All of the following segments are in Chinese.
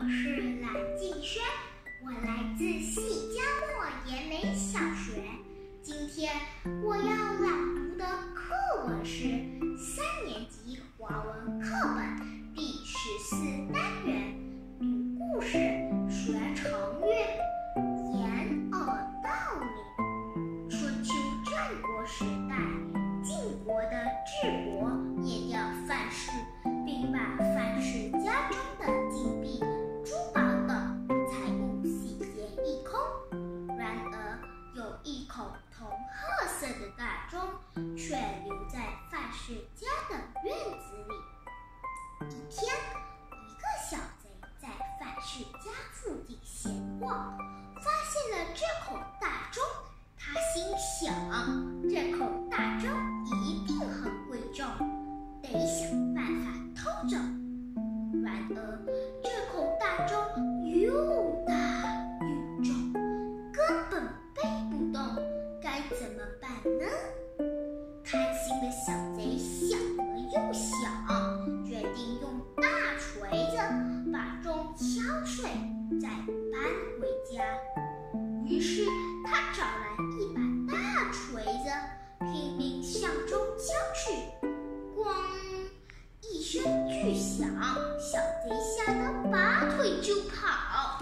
是蓝静轩，我来自细江末延美小学。今天我要朗读的课文是3年级华文课本第14单元读故事学成语掩耳盗铃。春秋战国时代，晋国的智伯灭掉范氏，并把范氏家中的金币、珠宝等财物洗劫一空。然而，有一口铜褐色的大钟却留在范氏家的院子里。一天，一个小贼在范氏家附近闲逛，发现了这口大钟。他心想，这口大钟一定很贵重，得想办法偷走。然而，这口大钟又大又重，根本背不动，该怎么办呢？贪心的小贼想了又想，决定用大锤子把钟敲碎，再搬回家。于是他找来一把大锤子，拼命向钟敲去。咣！一声巨响，小贼吓得拔腿就跑。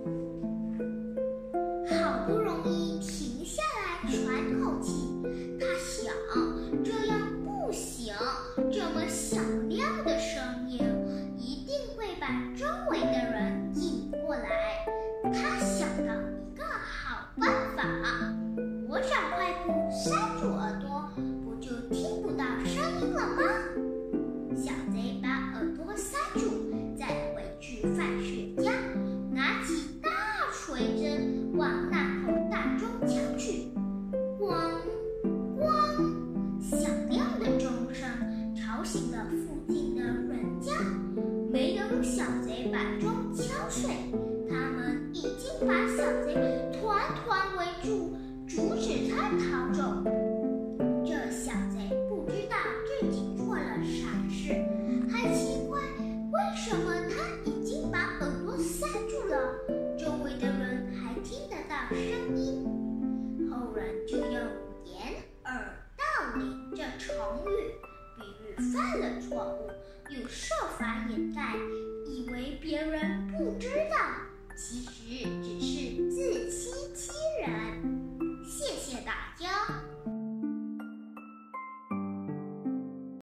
好不容易停下来喘口气，他想，这样不行，这么响亮的声音一定会把周围的人引过来。他想到一个好办法，我找块布塞住耳朵，不就听不到声音了吗？小贼把耳朵塞住，再回去范氏家，拿起大锤子往那口大钟敲去。咣咣，响亮的钟声吵醒了附近的人家。没等小贼把钟敲碎，他们已经把小贼团团围住，阻止他逃走。这小贼不知道自己做了傻事，还奇怪为什么他已经把耳朵塞住了，周围的人还听得到声音。后人就用掩耳盗铃这成语比喻犯了错误，又设法掩盖，以为别人不知道，其实